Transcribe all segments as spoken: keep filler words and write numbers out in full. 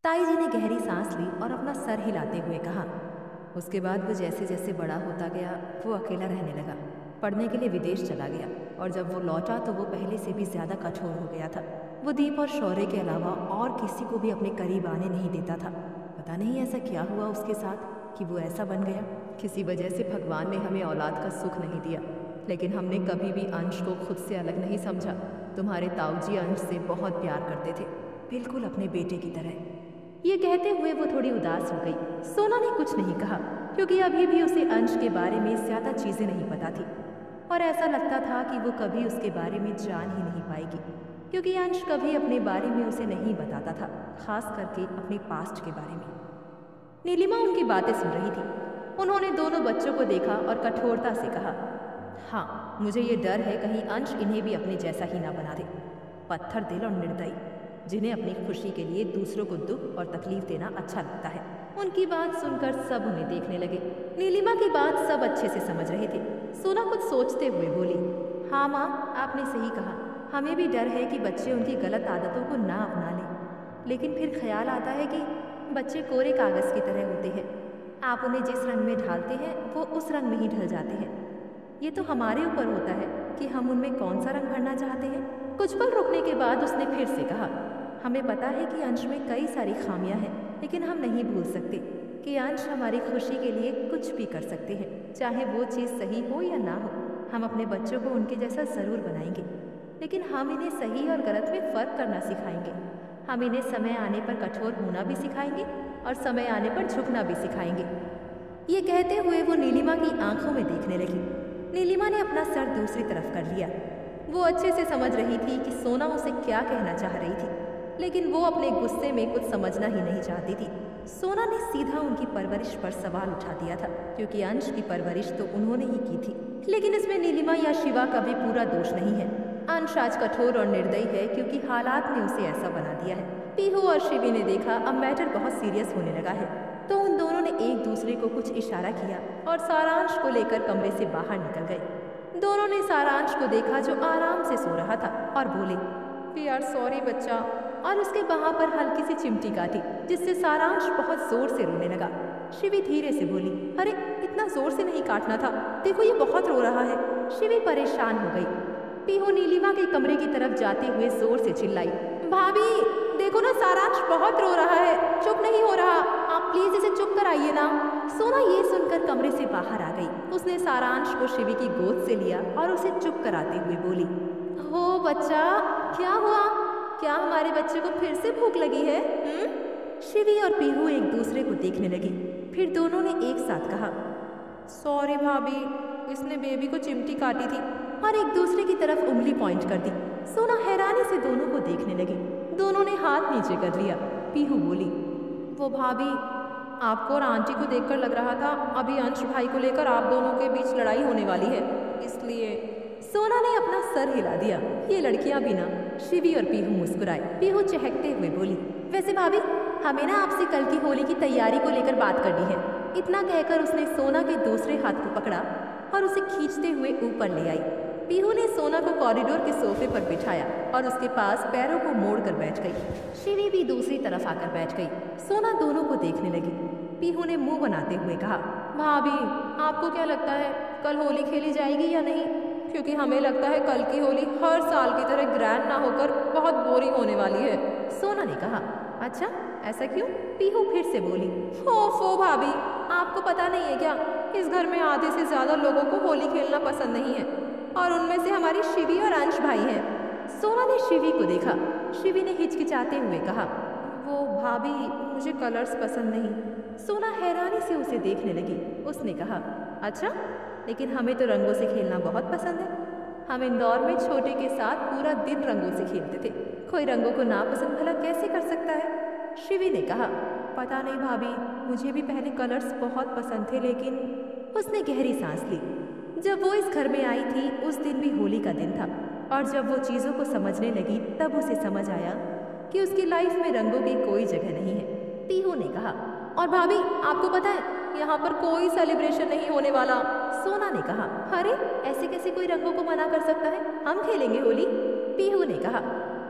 ताई जी ने गहरी सांस ली और अपना सर हिलाते हुए कहा। उसके बाद वो जैसे जैसे बड़ा होता गया वो अकेला रहने लगा। पढ़ने के लिए विदेश चला गया और जब वो लौटा तो वो पहले से भी ज़्यादा कठोर हो गया था। वो दीप और शौर्य के अलावा और किसी को भी अपने करीब आने नहीं देता था। पता नहीं ऐसा क्या हुआ उसके साथ कि वो ऐसा बन गया। किसी वजह से भगवान ने हमें औलाद का सुख नहीं दिया, लेकिन हमने कभी भी अंश को खुद से अलग नहीं समझा। तुम्हारे ताऊजी अंश से बहुत प्यार करते थे, बिल्कुल अपने बेटे की तरह। ये कहते हुए वो थोड़ी उदास हो गई। सोना ने कुछ नहीं कहा क्योंकि अभी भी उसे अंश के बारे में ज़्यादा चीज़ें नहीं पता थी और ऐसा लगता था कि वो कभी उसके बारे में जान ही नहीं पाएगी, क्योंकि अंश कभी अपने बारे में उसे नहीं बताता था, खास करके अपने पास्ट के बारे में। नीलिमा उनकी बातें सुन रही थी। उन्होंने दोनों बच्चों को देखा और कठोरता से कहा, हाँ, मुझे ये डर है कहीं अंश इन्हें भी अपने जैसा ही ना बना दे। पत्थर दिल और निर्दयी, जिन्हें अपनी खुशी के लिए दूसरों को दुख और तकलीफ देना अच्छा लगता है। उनकी बात सुनकर सब उन्हें देखने लगे। नीलिमा की बात सब अच्छे से समझ रहे थे। सोना कुछ सोचते हुए बोली, हाँ माँ, आपने सही कहा। हमें भी डर है कि बच्चे उनकी गलत आदतों को ना अपना लें, लेकिन फिर ख्याल आता है कि बच्चे कोरे कागज़ की तरह होते हैं। आप उन्हें जिस रंग में ढालते हैं वो उस रंग में ही ढल जाते हैं। ये तो हमारे ऊपर होता है कि हम उनमें कौन सा रंग भरना चाहते हैं। कुछ पल रुकने के बाद उसने फिर से कहा, हमें पता है कि अंश में कई सारी खामियां हैं, लेकिन हम नहीं भूल सकते कि अंश हमारी खुशी के लिए कुछ भी कर सकते हैं, चाहे वो चीज़ सही हो या ना हो। हम अपने बच्चों को उनके जैसा ज़रूर बनाएंगे, लेकिन हम इन्हें सही और गलत में फ़र्क करना सिखाएंगे। हम इन्हें समय आने पर कठोर होना भी सिखाएंगे और समय आने पर झुकना भी सिखाएंगे। ये कहते हुए वो नीलिमा की आंखों में देखने लगी। नीलिमा ने अपना सर दूसरी तरफ कर लिया। वो अच्छे से समझ रही थी कि सोना उसे क्या कहना चाह रही थी, लेकिन वो अपने गुस्से में कुछ समझना ही नहीं चाहती थी। सोना ने सीधा उनकी परवरिश पर सवाल उठा दिया था, क्योंकि अंश की परवरिश तो उन्होंने ही की थी, लेकिन इसमें नीलिमा या शिवा का भी पूरा दोष नहीं है। अंश आज कठोर और निर्दयी है क्योंकि हालात ने उसे ऐसा बना दिया है। पीहू और शिवी ने देखा अब मैटर बहुत सीरियस होने लगा है, तो उन दोनों ने एक दूसरे को कुछ इशारा किया और सारांश को लेकर कमरे से बाहर निकल गए। दोनों ने सारांश को देखा जो आराम से सो रहा था और बोले, वी आर सॉरी बच्चा, और उसके बाह पर हल्की सी चिमटी काटी, जिससे सारांश बहुत जोर से रोने लगा। शिवी धीरे से बोली, अरे इतना जोर से नहीं काटना था, देखो ये बहुत रो रहा है। शिवी परेशान हो गई। पीहू नीलिमा के कमरे की तरफ जाते हुए जोर से चिल्लाई, भाभी देखो ना, सारांश बहुत रो रहा है, चुप नहीं हो रहा, आप प्लीज इसे चुप कराइए ना। सोना ये सुनकर कमरे से बाहर आ गई। उसने सारांश को शिवी की गोद से लिया और उसे चुप कराते हुए बोली, हो बच्चा, क्या हुआ? क्या हमारे बच्चे को फिर से भूख लगी है? हुँ? शिवी और पीहू एक दूसरे को देखने लगे। फिर दोनों ने एक साथ कहा, सॉरी भाभी, इसने बेबी को चिमटी काटी थी, और एक दूसरे की तरफ उंगली पॉइंट कर दी। सोना हैरानी से दोनों को देखने लगी। दोनों ने हाथ नीचे कर लिया। पीहू बोली, वो भाभी, आपको और आंटी को देखकर लग रहा था अभी अंश भाई को लेकर आप दोनों के बीच लड़ाई होने वाली है, इसलिए। सोना ने अपना सर हिला दिया। ये लड़कियां भी ना। शिवी और पीहू मुस्कुराए। पीहू चहकते हुए बोली, वैसे भाभी, हमें ना आपसे कल की होली की तैयारी को लेकर बात करनी है। इतना कहकर उसने सोना के दूसरे हाथ को पकड़ा और उसे खींचते हुए ऊपर ले आई। पीहू ने सोना को कॉरिडोर के सोफे पर बिठाया और उसके पास पैरों को मोड़कर बैठ गई। शिवी भी दूसरी तरफ आकर बैठ गई। सोना दोनों को देखने लगी। पीहू ने मुंह बनाते हुए कहा, भाभी, आपको क्या लगता है कल होली खेली जाएगी या नहीं? क्योंकि हमें लगता है कल की होली हर साल की तरह ग्रैंड ना होकर बहुत बोरिंग होने वाली है। सोना ने कहा, अच्छा ऐसा क्यों? पीहू फिर से बोली, हो फो भाभी, आपको पता नहीं है क्या, इस घर में आधे से ज्यादा लोगों को होली खेलना पसंद नहीं है, और उनमें से हमारी शिवी और अंश भाई हैं। सोना ने शिवी को देखा। शिवी ने हिचकिचाते हुए कहा, वो भाभी, मुझे कलर्स पसंद नहीं। सोना हैरानी से उसे देखने लगी। उसने कहा, अच्छा, लेकिन हमें तो रंगों से खेलना बहुत पसंद है। हम इंदौर में छोटे के साथ पूरा दिन रंगों से खेलते थे। कोई रंगों को नापसंद भला कैसे कर सकता है? शिवी ने कहा, पता नहीं भाभी, मुझे भी पहले कलर्स बहुत पसंद थे, लेकिन। उसने गहरी सांस ली। जब वो इस घर में आई थी उस दिन भी होली का दिन था, और जब वो चीज़ों को समझने लगी तब उसे समझ आया कि उसकी लाइफ में रंगों की कोई जगह नहीं है। पीहू ने कहा, और भाभी, आपको पता है यहाँ पर कोई सेलिब्रेशन नहीं होने वाला। सोना ने कहा, अरे ऐसे कैसे कोई रंगों को मना कर सकता है, हम खेलेंगे होली। पीहू ने कहा,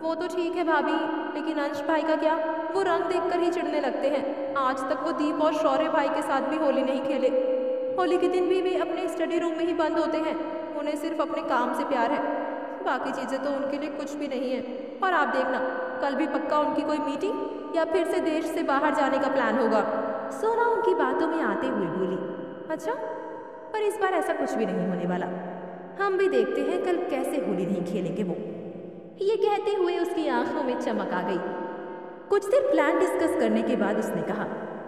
वो तो ठीक है भाभी, लेकिन अंश भाई का क्या? वो रंग देखकर ही चिढ़ने लगते हैं। आज तक वो दीप और शौर्य भाई के साथ भी होली नहीं खेले। होली के दिन भी वे अपने स्टडी रूम में ही बंद होते हैं। उन्हें सिर्फ अपने काम से प्यार है, बाकी चीज़ें तो उनके लिए कुछ भी नहीं है। और आप देखना, कल भी पक्का उनकी कोई मीटिंग या फिर से देश से बाहर जाने का प्लान होगा। सोना उनकी बातों में आते हुए बोली, अच्छा, पर इस बार ऐसा कुछ भी नहीं होने वाला। हम भी देखते हैं कल कैसे होली नहीं खेलेंगे वो। ये कहते हुए उसकी आंखों में चमक आ गई। कुछ देर प्लान डिस्कस करने के बाद उसने कहा,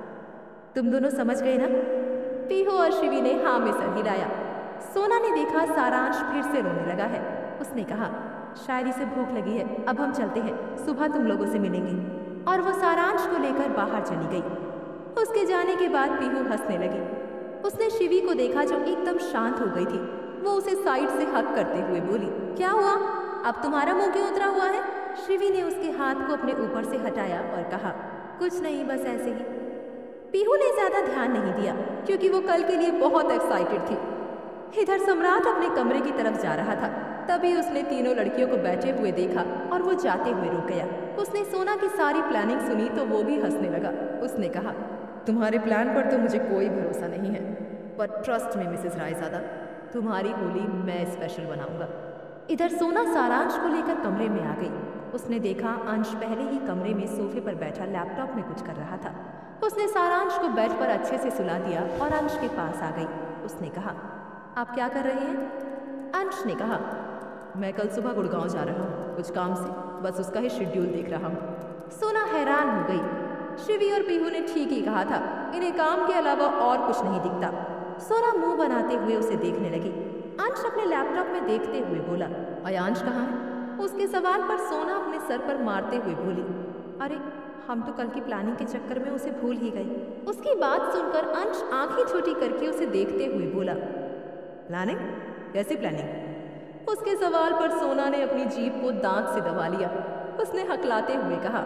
तुम दोनों समझ गए ना? पीहू और शिवी ने हाँ में सर हिलाया। सोना ने देखा सारांश फिर से रोने लगा है। उसने कहा, शायद इसे भूख लगी है, अब हम चलते हैं, सुबह तुम लोगों से मिलेंगे। और वो सारांश को लेकर बाहर चली गई। उसके जाने के बाद पीहू हंसने लगी। उसने शिवी को देखा जो एकदम शांत हो गई थी। वो उसे साइड से हक करते हुए बोली, क्या हुआ? अब तुम्हारा मुंह क्यों उतरा हुआ है? शिवी ने उसके हाथ को अपने ऊपर से हटाया और कहा, कुछ नहीं, बस ऐसे ही। पीहू ने ज्यादा ध्यान नहीं दिया क्योंकि वो कल के लिए बहुत एक्साइटेड थी। इधर सम्राट अपने कमरे की तरफ जा रहा था। तभी उसने तीनों लड़कियों को बैठे हुए देखा और वो जाते हुए रुक गया। उसने सोना की सारी प्लानिंग सुनी तो वो भी हंसने लगा। उसने कहा, तुम्हारे प्लान पर तो मुझे कोई भरोसा नहीं है, पर ट्रस्ट में मिसेस रायजादा, तुम्हारी होली मैं स्पेशल बनाऊंगा। इधर सोना सारांश को लेकर कमरे में आ गई। उसने देखा अंश पहले ही कमरे में सोफे पर बैठा लैपटॉप में कुछ कर रहा था। उसने सारांश को बेड पर अच्छे से सुला दिया और अंश के पास आ गई। उसने कहा, आप क्या कर रहे हैं? अंश ने कहा, मैं कल सुबह गुड़गांव जा रहा हूँ कुछ काम से, बस उसका ही शेड्यूल देख रहा हूँ। सोना हैरान हो गई। शिवी और पीहू ने ठीक ही कहा था, इन्हें काम के अलावा और कुछ नहीं दिखता। सोना मुंह बनाते हुए उसे देखने लगी। अंश अपने लैपटॉप में देखते हुए बोला, अयांश कहाँ है? उसके सवाल पर सोना अपने सर पर मारते हुए बोली, अरे हम तो कल की प्लानिंग के चक्कर में उसे भूल ही गई। उसकी बात सुनकर अंश आंखें छोटी करके उसे देखते हुए बोला, प्लानिंग? कैसी प्लानिंग? उसके सवाल पर सोना ने अपनी जीभ को दांत से दबा लिया। उसने हकलाते हुए कहा,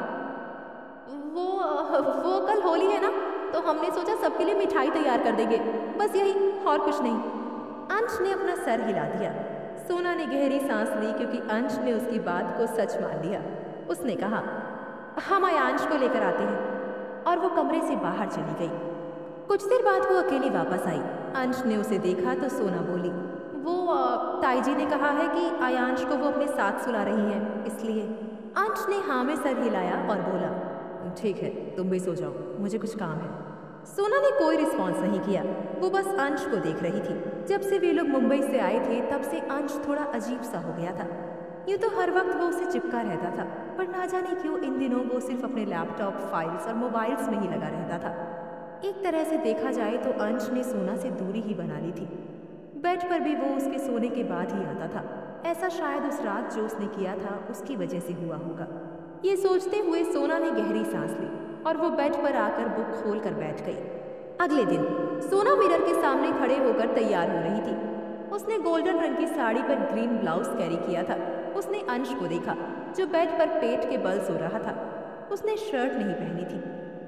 वो वो कल होली है ना, तो हमने सोचा सबके लिए मिठाई तैयार कर देंगे, बस यही, और कुछ नहीं। अंश ने अपना सर हिला दिया। सोना ने गहरी सांस ली क्योंकि अंश ने उसकी बात को सच मान लिया। उसने कहा, हम अयांश को लेकर आते हैं। और वो कमरे से बाहर चली गई। कुछ देर बाद वो अकेली वापस आई। अंश ने उसे देखा तो सोना बोली, वो ताई जी ने कहा है कि अयांश को वो अपने साथ सुला रही है, इसलिए। अंश ने हाँ में सर हिलाया और बोला, ठीक है, तुम भी सो जाओ, मुझे कुछ काम है। सोना ने कोई रिस्पॉन्स नहीं किया। वो बस अंश को देख रही थी। जब से वे लोग मुंबई से आए थे तब से अंश थोड़ा अजीब सा हो गया था। यूँ तो हर वक्त वो उसे चिपका रहता था, पर ना जाने क्यों इन दिनों वो सिर्फ अपने लैपटॉप, फाइल्स और मोबाइल्स में ही लगा रहता था। एक तरह से देखा जाए तो अंश ने सोना से दूरी ही बना ली थी। बेड पर भी वो उसके सोने के बाद ही आता था। ऐसा शायद उस रात जो उसने किया था उसकी वजह से हुआ होगा। ये सोचते हुए सोना ने गहरी सांस ली और वो बेड पर आकर बुक खोल कर बैठ गई। अगले दिन सोना मिरर के सामने खड़े होकर तैयार हो रही थी। उसने गोल्डन रंग की साड़ी पर ग्रीन ब्लाउज कैरी किया था। उसने अंश को देखा जो बेड पर पेट के बल सो रहा था। उसने शर्ट नहीं पहनी थी।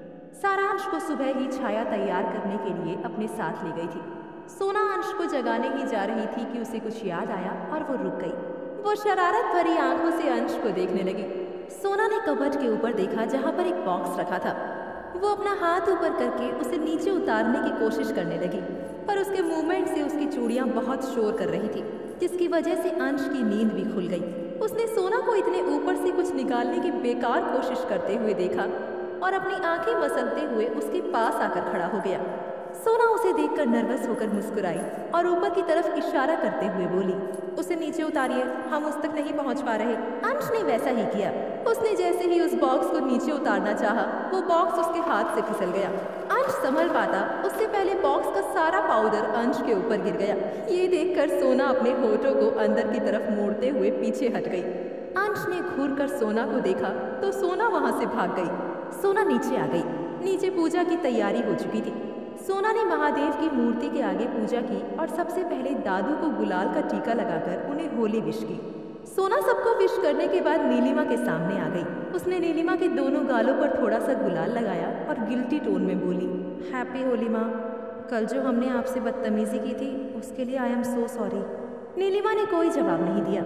सारांश को सुबह ही छाया तैयार करने के लिए अपने साथ ले गई थी। सोना अंश को जगाने ही जा रही थी कि उसे कुछ याद आया और वो रुक गई। वो शरारत भरी आंखों से अंश को देखने लगी। सोना ने कबर्ड के ऊपर देखा जहाँ पर एक बॉक्स रखा था। वो अपना हाथ ऊपर करके उसे नीचे उतारने की कोशिश करने लगी, पर उसके मूवमेंट से उसकी चूड़ियाँ बहुत शोर कर रही थी, जिसकी वजह से अंश की नींद भी खुल गई। उसने सोना को इतने ऊपर से कुछ निकालने की बेकार कोशिश करते हुए देखा और अपनी आंखें मसलते हुए उसके पास आकर खड़ा हो गया। सोना उसे देखकर नर्वस होकर मुस्कुराई और ऊपर की तरफ इशारा करते हुए बोली, उसे नीचे उतारिए, हम उस तक नहीं पहुंच पा रहे। अंश ने वैसा ही किया। उसने जैसे ही उस बॉक्स को नीचे उतारना चाहा, वो बॉक्स उसके हाथ से फिसल गया। अंश संभल पाता उससे पहले बॉक्स का सारा पाउडर अंश के ऊपर गिर गया। ये देखकर सोना अपने होठों को अंदर की तरफ मोड़ते हुए पीछे हट गई। अंश ने घूर कर सोना को देखा तो सोना वहां से भाग गई। सोना नीचे आ गई। नीचे पूजा की तैयारी हो चुकी थी। सोना ने महादेव की मूर्ति के आगे पूजा की और सबसे पहले दादू को गुलाल का टीका लगाकर उन्हें होली विश की। सोना सबको विश करने के बाद नीलिमा के सामने आ गई। उसने नीलिमा के दोनों गालों पर थोड़ा सा गुलाल लगाया और गिल्टी टोन में बोली, हैप्पी होली माँ। कल जो हमने आपसे बदतमीजी की थी उसके लिए I am so sorry. Neelima ने कोई जवाब नहीं दिया,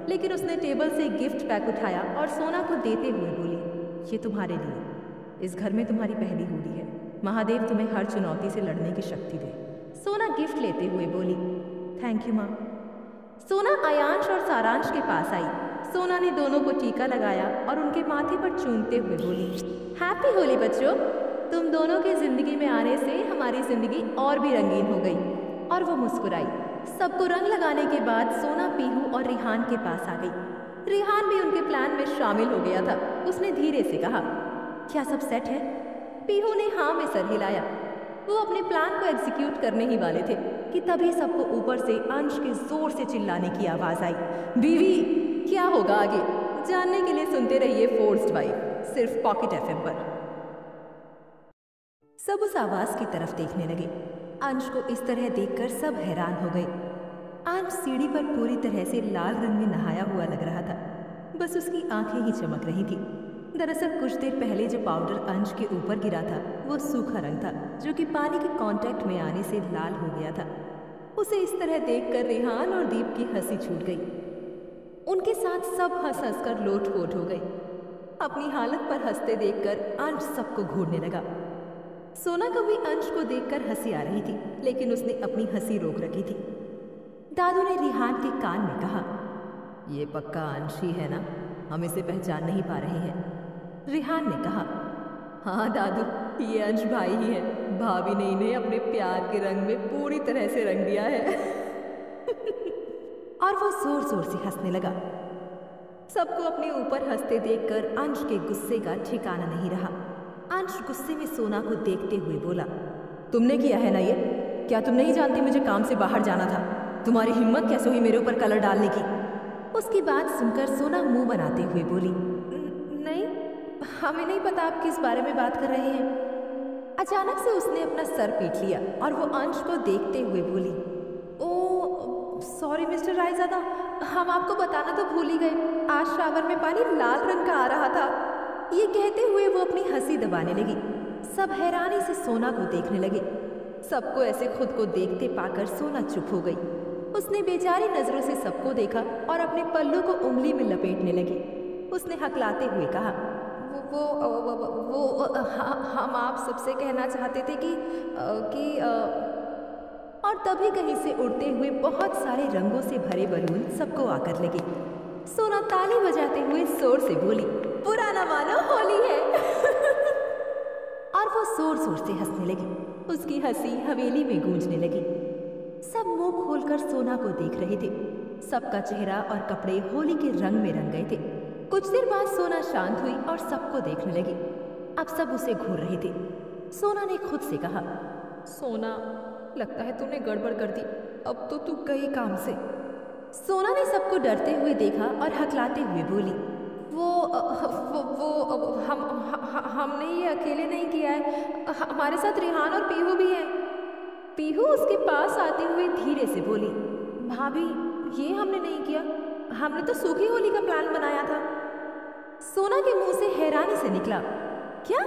लेकिन उसने टेबल से एक गिफ्ट पैक उठाया और सोना को देते हुए बोली, ये तुम्हारे लिए, इस घर में तुम्हारी पहली होली है। महादेव तुम्हें हर चुनौती से लड़ने की शक्ति दे। सोना गिफ्ट लेते हुए बोली, थैंक यू माँ। सोना आयांश और सारांश के पास आई। सोना ने दोनों को टीका लगाया और उनके माथे पर चूमते हुए बोली, हैप्पी होली बच्चों, तुम दोनों के जिंदगी में आने से हमारी जिंदगी और भी रंगीन हो गई। और वो मुस्कुराई। सबको रंग लगाने के बाद सोना पीहू और रिहान के पास आ गई। रिहान भी उनके प्लान में शामिल हो गया था। उसने धीरे से कहा, क्या सब सेट है? पीहू ने हाँ में सर हिलाया। वो अपने प्लान को एग्जीक्यूट करने ही वाले थे कि तभी सबको ऊपर से अंश के जोर से चिल्लाने की आवाज आई, बीवी क्या होगा आगे जानने के लिए सुनते रहिए फोर्स्ड वाइफ, सिर्फ पॉकेट एफएम पर। सब उस आवाज की तरफ देखने लगे। अंश को इस तरह देखकर सब हैरान हो गए। अंश सीढ़ी पर पूरी तरह से लाल रंग में नहाया हुआ लग रहा था, बस उसकी आंखें ही चमक रही थी। दरअसल कुछ देर पहले जो पाउडर अंश के ऊपर गिरा था वो सूखा रंग था, जो कि पानी के कांटेक्ट में आने से लाल हो गया था। उसे इस तरह देखकर रेहान और दीप की हंसी छूट गई। उनके साथ सब हंस हंस कर लोटपोट हो गए। अपनी हालत पर हंसते देखकर अंश सबको घूरने लगा। सोना को भी अंश को देखकर हंसी आ रही थी, लेकिन उसने अपनी हंसी रोक रखी थी। दादू ने रिहान के कान में कहा, ये पक्का अंश ही है ना, हम इसे पहचान नहीं पा रहे हैं। रिहान ने कहा, हाँ दादू, ये अंश भाई ही है। भाभी ने इन्हें अपने प्यार के रंग में पूरी तरह से रंग दिया है। और वो जोर जोर से हंसने लगा। सबको अपने ऊपर हंसते देखकर अंश के गुस्से का ठिकाना नहीं रहा। अंश गुस्से में सोना को देखते हुए बोला, तुमने किया है ना ये? क्या तुम नहीं जानती मुझे काम से बाहर जाना था? तुम्हारी हिम्मत कैसे हुई मेरे ऊपर कलर डालने की? उसकी बात सुनकर सोना मुंह बनाते हुए बोली, नहीं, हमें नहीं पता आप किस बारे में बात कर रहे हैं। अचानक से उसने अपना सर पीट लिया और वो अंश को देखते हुए बोली, ओ सॉरी मिस्टर रायजादा, हम आपको बताना तो भूल ही गए, आज शावर में पानी लाल रंग का आ रहा था। ये कहते हुए वो अपनी हंसी दबाने लगी। सब हैरानी से सोना को देखने लगे। सबको ऐसे खुद को देखते पाकर सोना चुप हो गई। उसने बेचारी नजरों से सबको देखा और अपने पल्लू को उंगली में लपेटने लगी। उसने हकलाते हुए कहा, वो वो वो, वो, वो हम आप सबसे कहना चाहते थे कि कि और तभी कहीं से उड़ते हुए बहुत सारे रंगों से भरे बलून सबको आकर लगे। सोना ताली बजाते हुए जोर से बोली, पुराना मानो होली है। और वो जोर जोर से हंसने लगी। उसकी हंसी हवेली में गूंजने लगी। सब मुंह खोलकर सोना को देख रहे थे। सबका चेहरा और कपड़े होली के रंग में रंग गए थे। कुछ देर बाद सोना शांत हुई और सबको देखने लगी। अब सब उसे घूर रहे थे। सोना ने खुद से कहा, सोना, लगता है तूने गड़बड़ कर दी, अब तो तू गई काम से। सोना ने सबको डरते हुए देखा और हकलाते हुए बोली, वो वो, वो हम हम हमने ये अकेले नहीं किया है, हमारे साथ रिहान और पीहू भी है। पीहू उसके पास आते हुए धीरे से बोली, भाभी ये हमने नहीं किया, हमने तो सूखी होली का प्लान बनाया था। सोना के मुंह से हैरानी से निकला, क्या?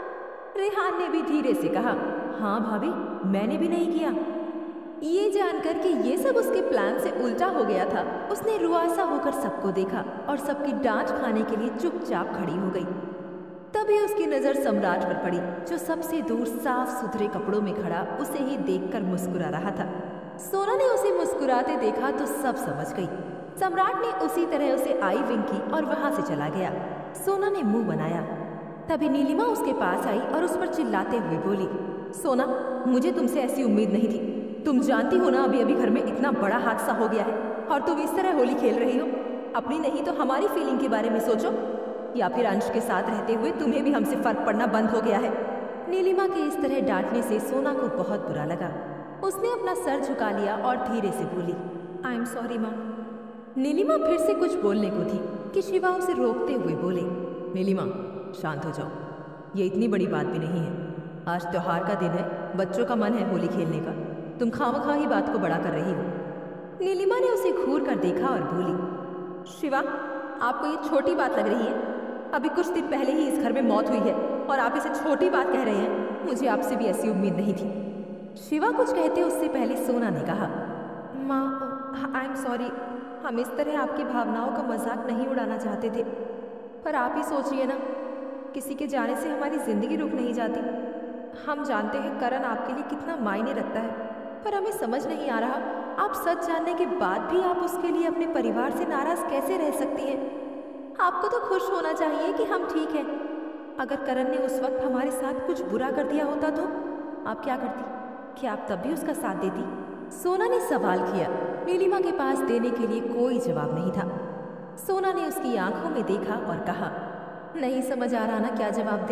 रेहान ने भी धीरे से कहा, हाँ भाभी, मैंने भी नहीं किया। ये जानकर कि ये सब उसके प्लान से उल्टा हो गया था, उसने रुआसा होकर सबको देखा और सबकी डांट खाने के लिए चुपचाप खड़ी हो गई। तभी उसकी नजर सम्राट पर पड़ी, जो सबसे दूर साफ सुथरे कपड़ों में खड़ा उसे ही देखकर मुस्कुरा रहा था। सोना ने उसे मुस्कुराते देखा तो सब समझ गई। सम्राट ने उसी तरह उसे आई विंक की और वहां से चला गया। सोना ने मुंह बनाया। तभी नीलिमा उसके पास आई और उस पर चिल्लाते हुए बोली, सोना, मुझे तुमसे ऐसी उम्मीद नहीं थी। तुम जानती हो ना, अभी अभी घर में इतना बड़ा हादसा हो गया है और तुम इस तरह होली खेल रही हो। अपनी नहीं तो हमारी फीलिंग के बारे में सोचो, या फिर अंश के साथ रहते हुए तुम्हें भी हमसे फर्क पड़ना बंद हो गया है। नीलिमा के इस तरह डांटने से सोना को बहुत बुरा लगा। उसने अपना सर झुका लिया और धीरे से बोली, आई एम सॉरी माँ। नीलिमा फिर से कुछ बोलने को थी कि शिवा उसे रोकते हुए बोले, नीलिमा शांत हो जाओ, ये इतनी बड़ी बात भी नहीं है। आज त्योहार का दिन है, बच्चों का मन है होली खेलने का, तुम खामखा ही बात को बड़ा कर रही हो। नीलिमा ने उसे घूर कर देखा और बोली, शिवा, आपको ये छोटी बात लग रही है? अभी कुछ दिन पहले ही इस घर में मौत हुई है और आप इसे छोटी बात कह रहे हैं। मुझे आपसे भी ऐसी उम्मीद नहीं थी। शिवा कुछ कहते उससे पहले सोना ने कहा, माँ, आई एम सॉरी, हम इस तरह आपकी भावनाओं का मजाक नहीं उड़ाना चाहते थे, पर आप ही सोचिए ना, किसी के जाने से हमारी जिंदगी रुक नहीं जाती। हम जानते हैं करण आपके लिए कितना मायने रखता है, पर हमें समझ नहीं आ रहा आप सच जानने के बाद भी आप उसके लिए अपने परिवार से नाराज कैसे रह सकती हैं। आपको तो खुश होना चाहिए कि हम ठीक हैं। अगर करण ने उस वक्त हमारे साथ कुछ बुरा कर दिया होता तो आप क्या करती? क्या आप तब भी उसका साथ देती? सोना ने सवाल किया। नीलिमा के पास देने के लिए कोई जवाब नहीं था। सोना ने उसकी आंखों में देखा और कहा, नहीं समझ आ रहा ना क्या जवाब दे।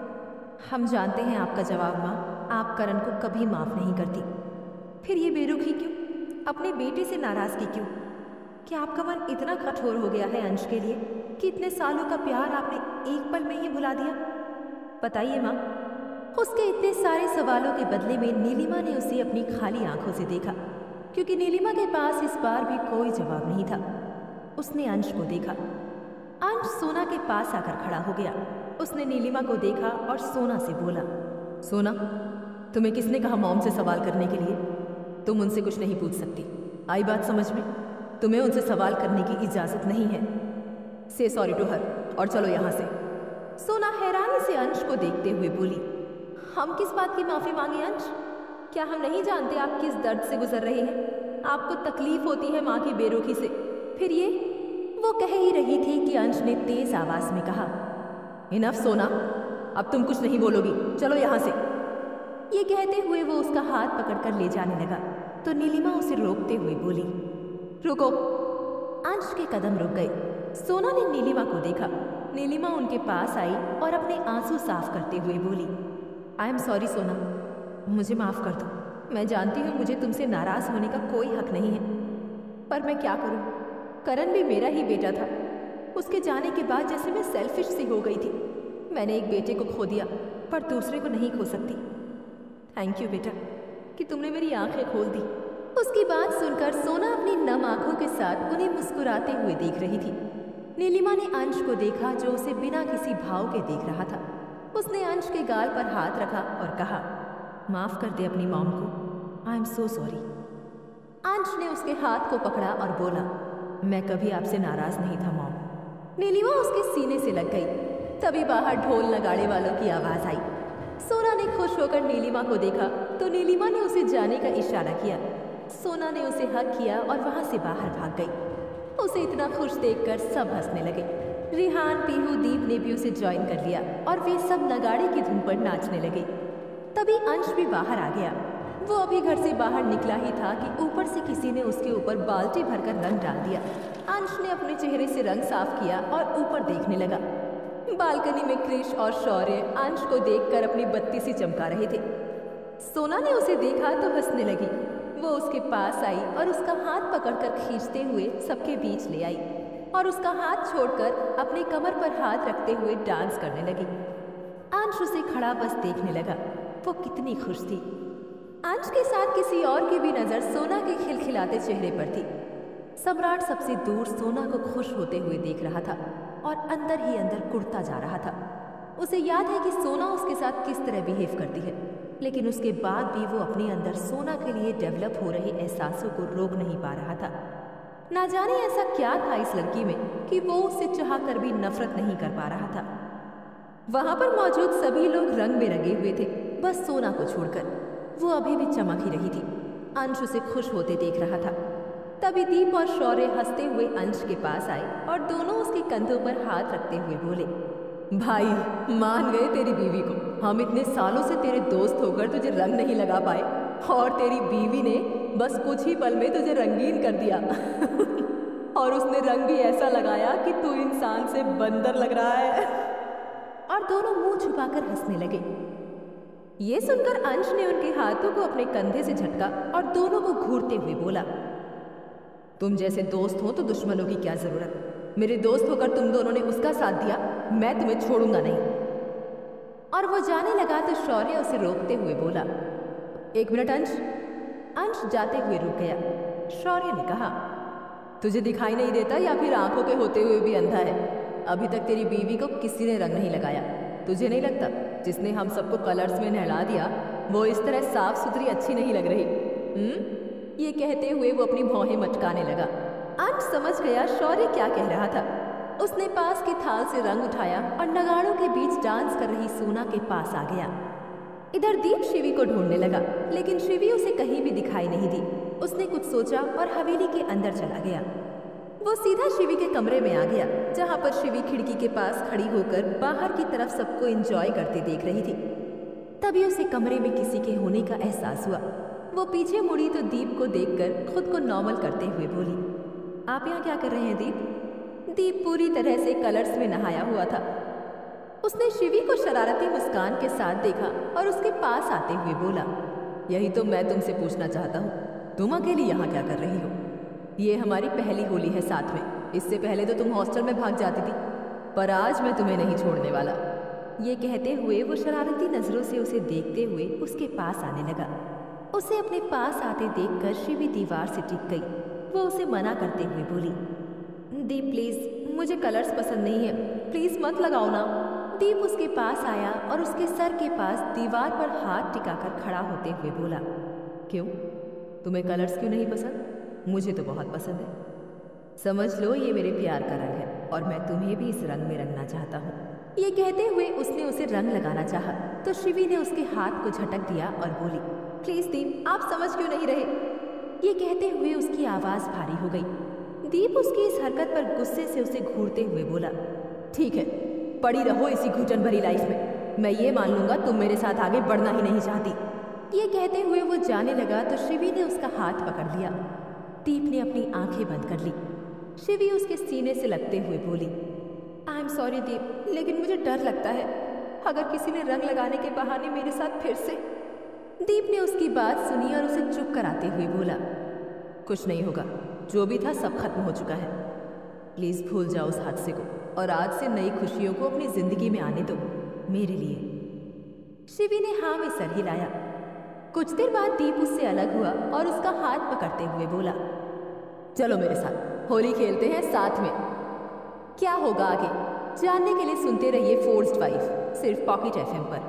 हम जानते हैं आपका जवाब माँ, आप करण को कभी माफ नहीं करती। फिर ये बेरुखी क्यों? अपने बेटे से नाराजगी क्यों? क्या आपका मन इतना कठोर हो गया है अंश के लिए कि इतने सालों का प्यार आपने एक पल में ही भुला दिया? बताइए माँ। उसके इतने सारे सवालों के बदले में नीलिमा ने उसे अपनी खाली आंखों से देखा, क्योंकि नीलिमा के पास इस बार भी कोई जवाब नहीं था। उसने अंश को देखा। अंश सोना के पास आकर खड़ा हो गया। उसने नीलिमा को देखा और सोना से बोला, सोना, तुम्हें किसने कहा मॉम से सवाल करने के लिए? तुम उनसे कुछ नहीं पूछ सकती। आई बात समझ में? तुम्हें उनसे सवाल करने की इजाजत नहीं है। से सॉरी टू हर और चलो यहाँ से। सोना हैरानी से अंश को देखते हुए बोली, हम किस बात की माफी मांगे अंश? क्या हम नहीं जानते आप किस दर्द से गुजर रहे हैं? आपको तकलीफ होती है माँ की बेरुखी से। फिर ये? वो कह ही रही थी कि अंश ने तेज आवाज में कहा, इनफ सोना, अब तुम कुछ नहीं बोलोगी, चलो यहाँ से। ये कहते हुए वो उसका हाथ पकड़कर ले जाने लगा तो नीलिमा उसे रोकते हुए बोली, रुको। अंश के कदम रुक गए। सोना ने नीलिमा को देखा। नीलिमा उनके पास आई और अपने आंसू साफ करते हुए बोली, आई एम सॉरी सोना, मुझे माफ कर दो। मैं जानती हूँ मुझे तुमसे नाराज होने का कोई हक नहीं है, पर मैं क्या करूँ? करण भी मेरा ही बेटा था। उसके जाने के बाद जैसे मैं सेल्फिश सी हो गई थी। मैंने एक बेटे को खो दिया, पर दूसरे को नहीं खो सकती। थैंक यू बेटा कि तुमने मेरी आंखें खोल दी। उसकी बात सुनकर सोना अपनी नम आंखों के साथ उन्हें मुस्कुराते हुए देख रही थी। नीलिमा ने अंश को देखा जो उसे बिना किसी भाव के देख रहा था। उसने अंश के गाल पर हाथ रखा और कहा, माफ कर दे अपनी मॉम को, आई एम सो सॉरी। अंश ने उसके हाथ को पकड़ा और बोला, मैं कभी आपसे नाराज नहीं था मॉम। नीलिमा उसके सीने से लग गई। तभी बाहर ढोल नगाड़े वालों की आवाज आई। सोना ने खुश होकर नीलिमा को देखा तो नीलिमा ने उसे जाने का इशारा किया। सोना ने उसे हक किया और वहां से बाहर भाग गई। उसे इतना खुश देखकर सब हंसने लगे। रिहान, पीहू, दीप ने भी उसे ज्वाइन कर लिया और वे सब नगाड़े की धुन पर नाचने लगे। तभी अंश भी बाहर आ गया। वो अभी घर से बाहर निकला ही था कि ऊपर से किसी ने उसके ऊपर बाल्टी भरकर रंग डाल दिया। अंश ने अपने चेहरे से रंग साफ किया और ऊपर देखने लगा। बालकनी में क्रिश और शौर्य अंश को देखकर अपनी बत्ती सी चमका रहे थे। सोना ने उसे देखा तो हंसने लगी। वो उसके पास आई और उसका हाथ पकड़कर खींचते हुए सबके बीच ले आई और उसका हाथ छोड़कर अपने कमर पर हाथ रखते हुए डांस करने लगी। अंश उसे खड़ा बस देखने लगा। वो कितनी खुश थी। अंश के साथ किसी और की भी नजर सोना के खिलखिलाते चेहरे पर थी। सम्राट सबसे दूर सोना को खुश होते हुए देख रहा था और अंदर ही अंदर कुढ़ता जा रहा था। उसे याद है कि सोना उसके साथ किस तरह बिहेव करती है, लेकिन उसके बाद भी वो अपने अंदर सोना के लिए डेवलप हो रहे एहसासों को रोक नहीं पा रहा था। ना जाने ऐसा क्या था इस लड़की में कि वो उसे चाह कर भी नफरत नहीं कर पा रहा था। वहां पर मौजूद सभी लोग रंग में रंगे हुए थे, बस सोना को छोड़कर। वो अभी भी चमक ही रही थी। अंश उसे खुश होते देख रहा था। तभी दीप और शौर्य हंसते हुए अंश के पास आए और दोनों उसके कंधों पर हाथ रखते हुए बोले, भाई मान गए तेरी बीवी को। हम इतने सालों से तेरे दोस्त होकर तुझे रंग नहीं लगा पाए और तेरी बीवी ने बस कुछ ही पल में तुझे रंगीन कर दिया। और उसने रंग भी ऐसा लगाया कि तू इंसान से बंदर लग रहा है। और दोनों मुंह छुपाकर हंसने लगे। ये सुनकर अंश ने उनके हाथों को अपने कंधे से झटका और दोनों को घूरते हुए बोला, तुम जैसे दोस्त हो तो दुश्मनों की क्या जरूरत। मेरे दोस्त होकर तुम दोनों ने उसका साथ दिया, मैं तुम्हें छोड़ूंगा नहीं। और वो जाने लगा तो शौर्य उसे रोकते हुए बोला, एक मिनट अंश। अंश जाते हुए रुक गया। शौर्य ने कहा, तुझे दिखाई नहीं देता या फिर आंखों के होते हुए भी अंधा है? अभी तक तेरी बीवी को किसी ने रंग नहीं लगाया। तुझे नहीं लगता जिसने हम सबको कलर्स में नहला दिया वो इस तरह साफ सुथरी अच्छी नहीं लग रही? हम्म? ये कहते हुए वो अपनी भौहें मटकाने लगा। अंश समझ गया शौर्य क्या कह रहा था। उसने पास की थाल से रंग उठाया और नगाड़ों के बीच डांस कर रही सोना के पास आ गया। इधर दीप शिवी को ढूंढने लगा, लेकिन शिवी उसे कहीं भी दिखाई नहीं दी। उसने कुछ सोचा और हवेली के अंदर चला गया। वो सीधा शिवी के कमरे में आ गया, जहाँ पर शिवी खिड़की के पास खड़ी होकर बाहर की तरफ सबको एंजॉय करते देख रही थी। तभी उसे कमरे में किसी के होने का एहसास हुआ। वो पीछे मुड़ी तो दीप को देखकर खुद को नॉर्मल करते हुए बोली, आप यहाँ क्या कर रहे हैं दीप? दीप पूरी तरह से कलर्स में नहाया हुआ था। उसने शिवी को शरारती मुस्कान के साथ देखा और उसके पास आते हुए बोला, यही तो मैं तुमसे पूछना चाहता हूँ, तुम अकेली यहाँ क्या कर रही हो? ये हमारी पहली होली है साथ में। इससे पहले तो तुम हॉस्टल में भाग जाती थी, पर आज मैं तुम्हें नहीं छोड़ने वाला। ये कहते हुए वो शरारती नजरों से उसे देखते हुए उसके पास आने लगा। उसे अपने पास आते देखकर शिवी दीवार से टिक गई। वो उसे मना करते हुए बोली, दीप प्लीज, मुझे कलर्स पसंद नहीं है, प्लीज मत लगाओ ना। दीप उसके पास आया और उसके सर के पास दीवार पर हाथ टिकाकर खड़ा होते हुए बोला, क्यों, तुम्हें कलर्स क्यों नहीं पसंद? मुझे तो बहुत पसंद है। समझ लो ये मेरे प्यार का रंग है और मैं तुम्हें भी इस रंग में रंगना चाहता हूँ। ये कहते हुए उसने उसे रंग लगाना चाहा तो शिवी ने उसके हाथ को झटक दिया और बोली, प्लीज दीप, आप समझ क्यों नहीं रहे? ये कहते हुए उसकी आवाज भारी हो गई। दीप उसकी इस हरकत पर गुस्से से उसे घूरते हुए बोला, ठीक है, पड़ी रहो इसी घुटन भरी लाइफ में। मैं ये मान लूंगा तुम मेरे साथ आगे बढ़ना ही नहीं चाहती। ये कहते हुए वो जाने लगा तो शिवी ने उसका हाथ पकड़ लिया। दीप ने अपनी आंखें बंद कर ली। शिवी उसके सीने से लगते हुए बोली, आई एम सॉरी दीप, लेकिन मुझे डर लगता है अगर किसी ने रंग लगाने के बहाने मेरे साथ फिर से। दीप ने उसकी बात सुनी और उसे चुप कराते हुए बोला, कुछ नहीं होगा, जो भी था सब खत्म हो चुका है। प्लीज भूल जाओ उस हादसे को और आज से नई खुशियों को अपनी जिंदगी में आने दो, मेरे लिए। शिवी ने हाँ में सर हिलाया। कुछ देर बाद दीप उससे अलग हुआ और उसका हाथ पकड़ते हुए बोला, चलो मेरे साथ होली खेलते हैं साथ में। क्या होगा आगे जानने के लिए सुनते रहिए फोर्स्ड वाइफ, सिर्फ पॉकेट एफएम पर।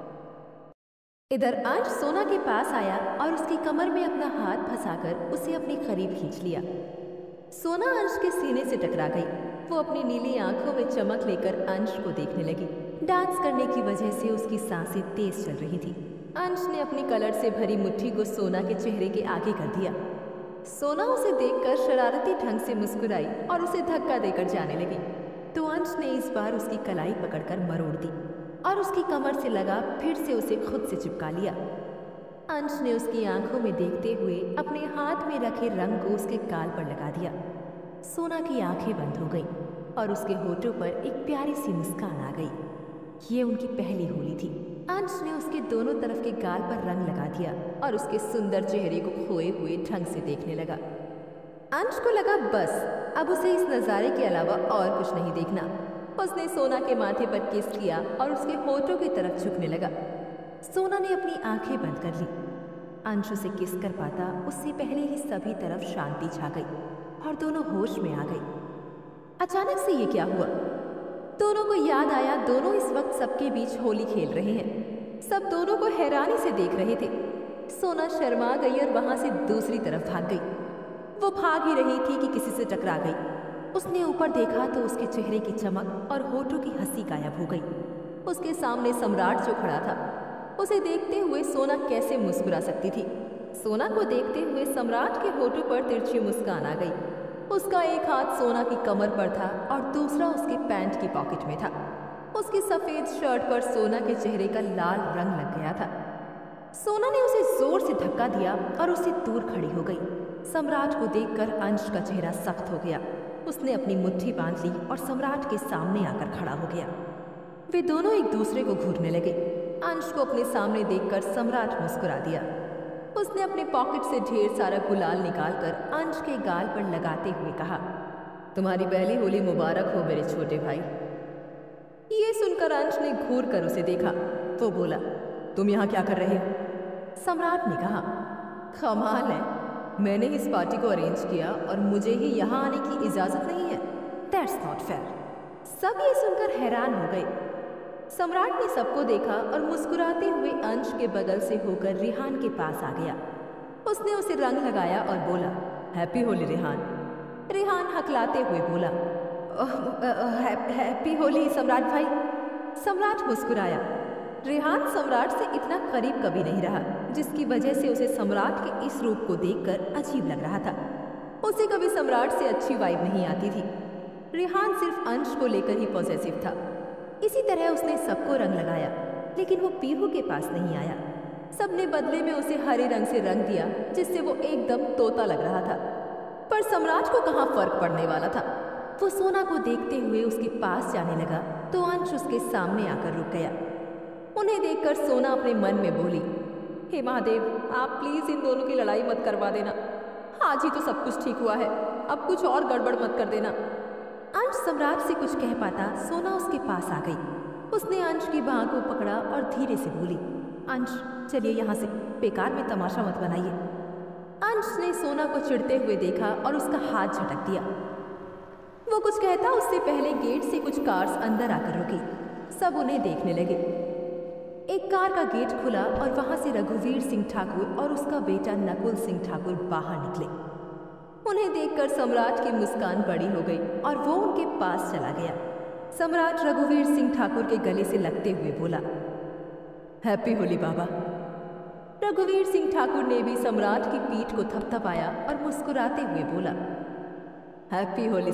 इधर अंश सोना के पास आया और उसकी कमर में अपना हाथ फंसाकर उसे अपने करीब खींच लिया। सोना अंश के सीने से टकरा गई। वो अपनी नीली आंखों में चमक लेकर अंश को देखने लगी। डांस करने की वजह से उसकी सांसें तेज चल रही थी। अंश ने अपनी कलर से भरी मुट्ठी को सोना के चेहरे के आगे कर दिया। सोना उसे देखकर शरारती ढंग से मुस्कुराई और उसे धक्का देकर जाने लगी, तो अंश ने इस बार उसकी कलाई पकड़कर मरोड़ दी और उसकी कमर से लगा फिर से उसे खुद से चिपका लिया। अंश ने उसकी आंखों में देखते हुए अपने हाथ में रखे रंग को उसके गाल पर लगा दिया। सोना की आंखें बंद हो गईं और उसके होठों पर एक प्यारी सी मुस्कान आ गई। ये उनकी पहली होली थी। अंश ने उसके दोनों तरफ के गाल पर रंग लगा दिया और उसके सुंदर चेहरे को खोए हुए ढंग से देखने लगा। अंश को लगा बस अब उसे इस नज़ारे के अलावा और कुछ नहीं देखना। उसने सोना के माथे पर किस किया और उसके होठों की तरफ झुकने लगा। सोना ने अपनी आंखें बंद कर ली। अंश उसे किस कर पाता उससे पहले ही सभी तरफ शांति छा गई और दोनों होश में आ गई। अचानक से ये क्या हुआ? दोनों को याद आया दोनों इस वक्त सबके बीच होली खेल रहे हैं। सब दोनों को हैरानी से देख रहे थे। सोना शर्मा गई और वहां से दूसरी तरफ भाग गई। वो भाग ही रही थी कि किसी से टकरा गई। उसने ऊपर देखा तो उसके चेहरे की चमक और होठों की हंसी गायब हो गई। उसके सामने सम्राट जो खड़ा था, उसे देखते हुए सोना कैसे मुस्कुरा सकती थी? सोना को देखते हुए सम्राट के होठों पर तिरछी मुस्कान आ गई। उसका एक हाथ सोना की कमर पर था और दूसरा उसके पैंट की पॉकेट में था। उसकी सफेद शर्ट पर सोना के चेहरे का लाल रंग लग गया था। सोना ने उसे जोर से धक्का दिया और उससे दूर खड़ी हो गई। सम्राट को देखकर अंश का चेहरा सख्त हो गया। उसने अपनी मुट्ठी बांध ली और सम्राट के सामने आकर खड़ा हो गया। वे दोनों एक दूसरे को घूरने लगे। अंश को अपने सामने देखकर सम्राट मुस्कुरा दिया। उसने अपने पॉकेट से ढेर सारा गुलाल निकालकर अंश के गाल पर लगाते हुए कहा, तुम्हारी पहली होली मुबारक हो मेरे छोटे भाई। ये सुनकर अंश ने घूर कर उसे देखा। वो बोला, तुम यहाँ क्या कर रहे हो? सम्राट ने कहा, कमाल है, मैंने इस पार्टी को अरेंज किया और मुझे ही यहाँ आने की इजाजत नहीं है। That's not fair. सब ये सुनकर हैरान हो गए। सम्राट ने सबको देखा और मुस्कुराते हुए अंश के बगल से होकर रिहान के पास आ गया। उसने उसे रंग लगाया और बोला, हैप्पी होली रिहान। रेहान हकलाते हुए बोला, हैप्पी होली सम्राट भाई। सम्राट मुस्कुराया। रेहान सम्राट से इतना करीब कभी नहीं रहा, जिसकी वजह से उसे सम्राट के इस रूप को देखकर अजीब लग रहा था। उसे कभी सम्राट से अच्छी वाइब नहीं आती थी। रेहान सिर्फ अंश को लेकर ही पॉजिटिव था। इसी तरह उसने सबको रंग लगाया, लेकिन वो पीहू के पास नहीं आया। सबने बदले में उसे हरे रंग से रंग दिया, जिससे वो एकदम तोता लग रहा था। पर सम्राट को कहाँ फर्क पड़ने वाला था। वो सोना को देखते हुए उसके पास जाने लगा तो अंश उसके सामने आकर रुक गया। उन्हें देखकर सोना अपने मन में बोली, हे महादेव, आप प्लीज इन दोनों की लड़ाई मत करवा देना। आज ही तो सब कुछ ठीक हुआ है, अब कुछ और गड़बड़ मत कर देना। अंश सम्राट से कुछ कह पाता, सोना उसके पास आ गई। उसने अंश की बाह को पकड़ा और धीरे से बोली, अंश चलिए यहाँ से, बेकार में तमाशा मत बनाइए। अंश ने सोना को चिढ़ते हुए देखा और उसका हाथ झटक दिया। वो कुछ कहता उससे पहले गेट से कुछ कार्स अंदर आकर रुकी। सब उन्हें देखने लगे। एक कार का गेट खुला और वहां से रघुवीर सिंह ठाकुर और उसका बेटा नकुल सिंह ठाकुर बाहर निकले। उन्हें देखकर सम्राट की मुस्कान बड़ी हो गई और वो उनके पास चला गया। सम्राट रघुवीर सिंह ठाकुर के गले से लगते हुए बोला, हैप्पी होली बाबा। रघुवीर सिंह ठाकुर ने भी सम्राट की पीठ को थपथपाया और मुस्कुराते हुए बोला, हैप्पी होली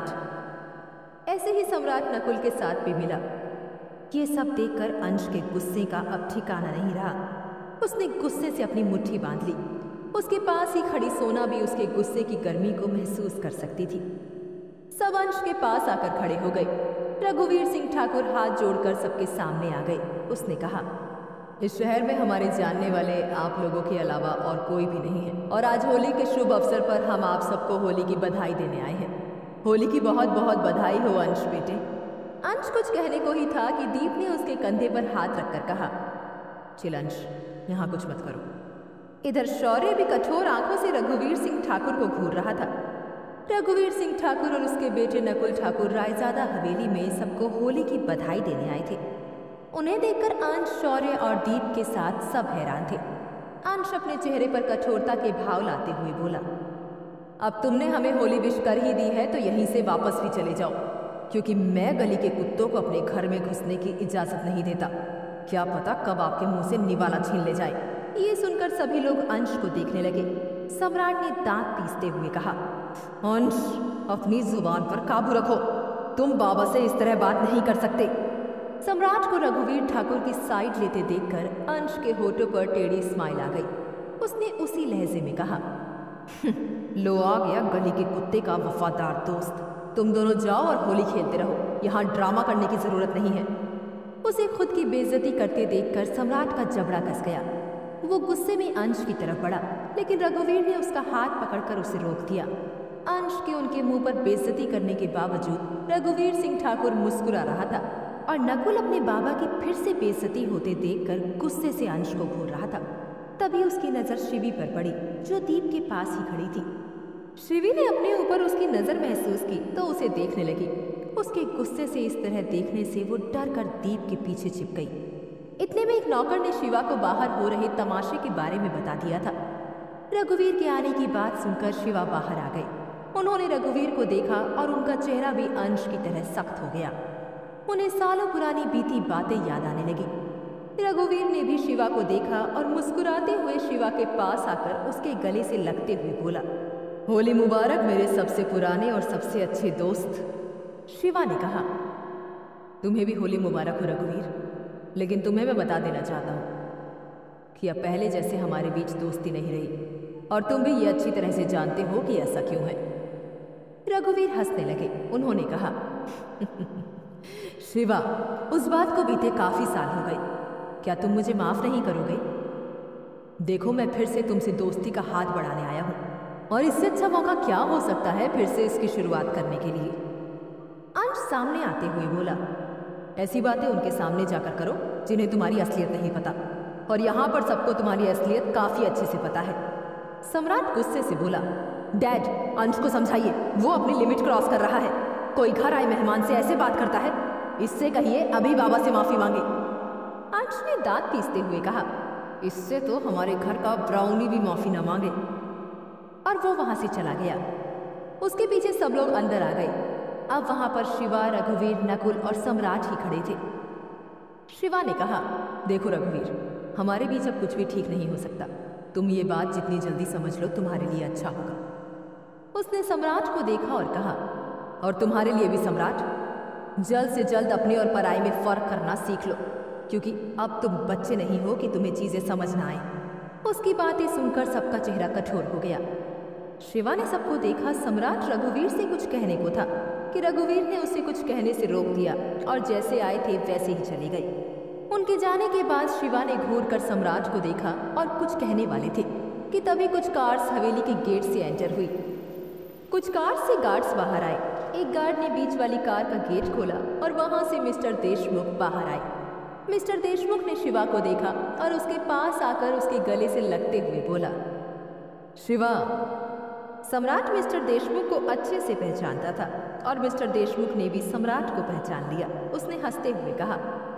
सम्राट। ऐसे ही सम्राट नकुल के साथ भी मिला। ये सब देखकर अंश के गुस्से का अब ठिकाना नहीं रहा। उसने गुस्से से अपनी मुट्ठी बांध ली। उसके पास ही खड़ी सोना भी उसके गुस्से की गर्मी को महसूस कर सकती थी। सब अंश के पास आकर खड़े हो गए। रघुवीर सिंह ठाकुर हाथ जोड़कर सबके सामने आ गए। उसने कहा, इस शहर में हमारे जानने वाले आप लोगों के अलावा और कोई भी नहीं है, और आज होली के शुभ अवसर पर हम आप सबको होली की बधाई देने आए हैं। होली की बहुत बहुत बधाई हो अंश बेटे। अंश कुछ कहने को ही था कि दीप ने उसके कंधे पर हाथ रखकर कहा, चिल अंश, यहाँ कुछ मत करो। इधर शौर्य भी कठोर आंखों से रघुवीर सिंह ठाकुर को घूर रहा था। रघुवीर सिंह ठाकुर और उसके बेटे नकुल ठाकुर रायजादा हवेली में सबको होली की बधाई देने आए थे। उन्हें देखकर अंश, शौर्य और दीप के साथ सब हैरान थे। अंश अपने चेहरे पर कठोरता के भाव लाते हुए बोला, अब तुमने हमें होली विश कर ही दी है तो यहीं से वापस भी चले जाओ, क्योंकि मैं गली के कुत्तों को अपने घर में घुसने की इजाजत नहीं देता। क्या पता कब आपके मुंह से निवाला छीन ले जाए। ये सुनकर सभी लोग अंश को देखने लगे। सम्राट ने दांत पीसते हुए कहा, अंश, अपनी जुबान पर काबू रखो। तुम बाबा से इस तरह बात नहीं कर सकते। सम्राट को रघुवीर ठाकुर की साइड लेते देखकर अंश के होठों पर टेढ़ी स्माइल आ गई। उसने उसी लहजे में कहा, लो आ गया गली के कुत्ते का वफादार दोस्त। तुम दोनों जाओ और होली खेलते रहो, यहाँ ड्रामा करने की जरूरत नहीं है। उसे खुद की बेइज्जती करते देखकर सम्राट का जबड़ा कस गया। वो गुस्से में अंश की तरफ बढ़ा, लेकिन रघुवीर ने उसका हाथ पकड़कर उसे रोक दिया। अंश के उनके मुंह पर बेइज्जती करने के बावजूद रघुवीर सिंह ठाकुर मुस्कुरा रहा था और नकुल अपने बाबा की फिर से बेइज्जती होते देखकर गुस्से से अंश को घूर रहा था। तभी उसकी नजर शिवी पर पड़ी, जो दीप के पास ही खड़ी थी। शिवी ने अपने ऊपर उसकी नजर महसूस की तो उसे देखने लगी। उसके गुस्से से इस तरह देखने से वो डर कर दीप के पीछे छिप गई। इतने में एक नौकर ने शिवा को बाहर हो रहे तमाशे के बारे में बता दिया था। रघुवीर के आने की बात सुनकर शिवा बाहर आ गए। उन्होंने रघुवीर को देखा और उनका चेहरा भी अंश की तरह सख्त हो गया। उन्हें सालों पुरानी बीती बातें याद आने लगी। रघुवीर ने भी शिवा को देखा और मुस्कुराते हुए शिवा के पास आकर उसके गले से लगते हुए बोला, होली मुबारक मेरे सबसे पुराने और सबसे अच्छे दोस्त। शिवा ने कहा, तुम्हें भी होली मुबारक हो रघुवीर, लेकिन तुम्हें मैं बता देना चाहता हूँ कि अब पहले जैसे हमारे बीच दोस्ती नहीं रही, और तुम भी ये अच्छी तरह से जानते हो कि ऐसा क्यों है। रघुवीर हंसने लगे। उन्होंने कहा, शिवा, उस बात को बीते काफी साल हो गए, क्या तुम मुझे माफ नहीं करोगे? देखो, मैं फिर से तुमसे दोस्ती का हाथ बढ़ाने आया हूँ, और इससे अच्छा मौका क्या हो सकता है फिर से इसकी शुरुआत करने के लिए। अंश सामने आते हुए बोला, ऐसी बातें उनके सामने जाकर करो जिन्हें तुम्हारी असलियत नहीं पता, और यहाँ पर सबको तुम्हारी असलियत काफी अच्छे से पता है। सम्राट गुस्से से बोला, डैड, अंश को समझाइए, वो अपनी लिमिट क्रॉस कर रहा है। कोई घर आए मेहमान से ऐसे बात करता है? इससे कहिए अभी बाबा से माफी मांगे। अंश ने दांत पीसते हुए कहा, इससे तो हमारे घर का ब्राउनी भी माफी न मांगे। और वो वहां से चला गया। उसके पीछे सब लोग अंदर आ गए। अब वहां पर शिवा, रघुवीर, नकुल और सम्राट ही खड़े थे। शिवा ने कहा, देखो रघुवीर, हमारे बीच अब कुछ भी ठीक नहीं हो सकता। तुम ये बात जितनी जल्दी समझ लो तुम्हारे लिए अच्छा होगा। उसने सम्राट को देखा और कहा, और तुम्हारे लिए भी सम्राट, जल्द से जल्द अपने और पराई में फर्क करना सीख लो, क्योंकि अब तुम बच्चे नहीं हो कि तुम्हें चीजें समझ ना आए। उसकी बातें सुनकर सबका चेहरा कठोर हो गया। शिवा ने सबको देखा। सम्राट रघुवीर से कुछ कहने को था कि रघुवीर ने उसे कुछ कहने से रोक दिया और जैसे आए थे वैसे ही चले गए। उनके जाने के बाद शिवा ने घूर कर सम्राट को देखा और कुछ कहने वाले थे कि तभी कुछ कार्स हवेली के गेट से एंटर हुई। कुछ कार से गार्ड्स बाहर आए। एक गार्ड ने बीच वाली कार का गेट खोला और वहां से मिस्टर देशमुख बाहर आए। मिस्टर देशमुख ने शिवा को देखा और उसके पास आकर उसके गले से लगते हुए बोला, शिवा। सम्राट मिस्टर देशमुख को अच्छे से पहचानता था और मिस्टर देशमुख ने भी सम्राट को पहचान लिया। उसने हंसते हुए कहा,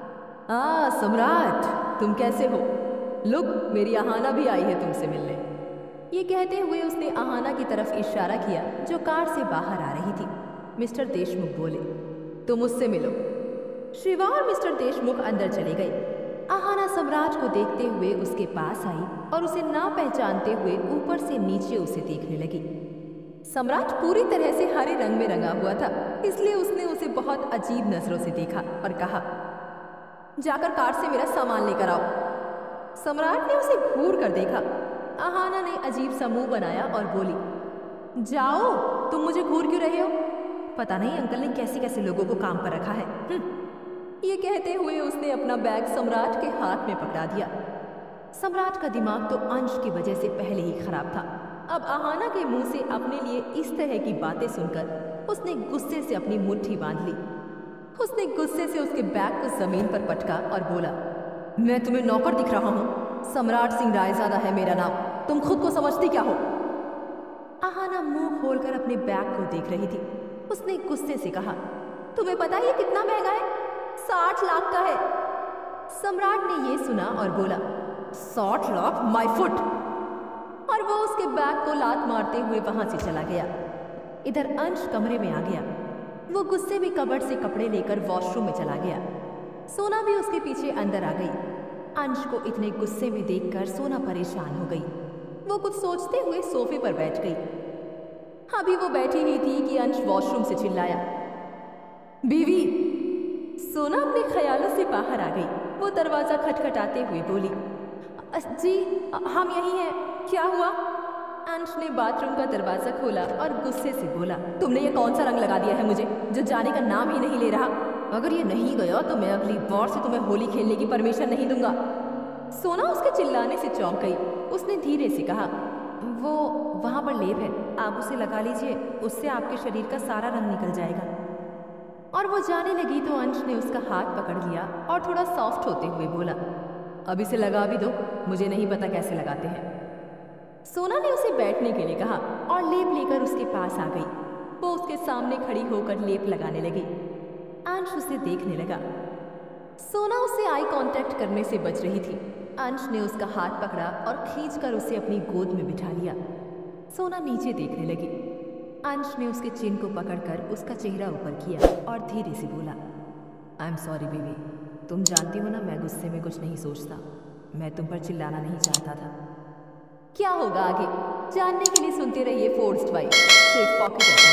आ सम्राट, तुम कैसे हो? लुक, मेरी आहाना भी आई है तुमसे मिलने। ये कहते हुए उसने आहाना की तरफ इशारा किया जो कार से बाहर आ रही थी। मिस्टर देशमुख बोले, तुम मुझसे मिलो। शिवा और मिस्टर देशमुख अंदर चले गए। आहाना सम्राट को देखते हुए उसके पास आई और उसे ना पहचानते हुए ऊपर से नीचे उसे देखने लगी। सम्राट पूरी तरह से हरे रंग में रंगा हुआ था, इसलिए उसने उसे बहुत अजीब नजरों से देखा और कहा, जाकर कार से मेरा सामान लेकर आओ। सम्राट ने उसे घूर कर देखा। आहाना ने अजीब सा मुंह बनाया और बोली, जाओ, तुम मुझे घूर क्यों रहे हो? पता नहीं अंकल ने कैसे कैसे लोगों को काम पर रखा है। ये कहते हुए उसने अपना बैग सम्राट के हाथ में पकड़ा दिया। सम्राट का दिमाग तो अंश की वजह से पहले ही खराब था। अब आहाना के मुंह से अपने लिए इस तरह की बातें सुनकर उसने गुस्से से अपनी मुट्ठी बांध ली। उसने गुस्से से उसके बैग को जमीन पर पटका और बोला, मैं तुम्हें नौकर दिख रहा हूँ? सम्राट सिंह रायजादा है मेरा नाम, तुम खुद को समझती क्या हो? आहाना मुंह खोलकर अपने बैग को देख रही थी। उसने गुस्से से कहा, तुम्हें पता है ये कितना महंगा है? साठ लाख का है। सम्राट ने ये सुना और बोला, साठ लाख? My foot! और वो उसके बैग को लात मारते हुए वहां से चला गया। इधर अंश कमरे में आ गया। वो गुस्से में कबर्ड से कपड़े लेकर वॉशरूम में चला गया। सोना भी उसके पीछे अंदर आ गई। अंश को इतने गुस्से में देखकर सोना परेशान हो गई। वो कुछ सोचते हुए सोफे पर बैठ गई। अभी वो बैठी ही थी कि अंश वॉशरूम से चिल्लाया, बीवी! सोना अपने ख्यालों से बाहर आ गई। वो दरवाजा खटखटाते हुए बोली, जी हम यही हैं, क्या हुआ? अंश ने बाथरूम का दरवाजा खोला और गुस्से से बोला, तुमने ये कौन सा रंग लगा दिया है मुझे, जो जाने का नाम ही नहीं ले रहा? अगर ये नहीं गया तो मैं अगली बार से तुम्हें होली खेलने की परमिशन नहीं दूंगा। सोना उसके चिल्लाने से चौंक गई। उसने धीरे से कहा, वो वहां पर लेप है, आप उसे लगा लीजिए, उससे आपके शरीर का सारा रंग निकल जाएगा। और वो जाने लगी तो अंश ने उसका हाथ पकड़ लिया और थोड़ा सॉफ्ट होते हुए बोला, अब इसे लगा भी दो, मुझे नहीं पता कैसे लगाते हैं। सोना ने उसे बैठने के लिए कहा और लेप लेकर उसके पास आ गई। वो उसके सामने खड़ी होकर लेप लगाने लगी। अंश उसे देखने लगा। सोना उससे आई कांटेक्ट करने से बच रही थी। अंश ने उसका हाथ पकड़ा और खींचकर उसे अपनी गोद में बिठा लिया। सोना नीचे देखने लगी। अंश ने उसके चिन को पकड़कर उसका चेहरा ऊपर किया और धीरे से बोला, आई एम सॉरी बेबी, तुम जानती हो ना मैं गुस्से में कुछ नहीं सोचता, मैं तुम पर चिल्लाना नहीं चाहता था। क्या होगा आगे जानने के लिए सुनते रहिए फोर्स्ड वाइफ सिर्फ पॉकेट